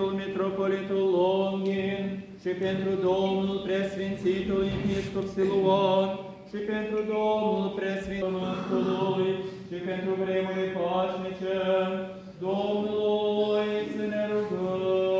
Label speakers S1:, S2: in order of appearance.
S1: preasfințitul mitropolitul Longin și pentru Domnul preasfințitul episcop Siluan și pentru Domnul preasfințitului și pentru vremurile pașnice, Domnului să ne rugăm.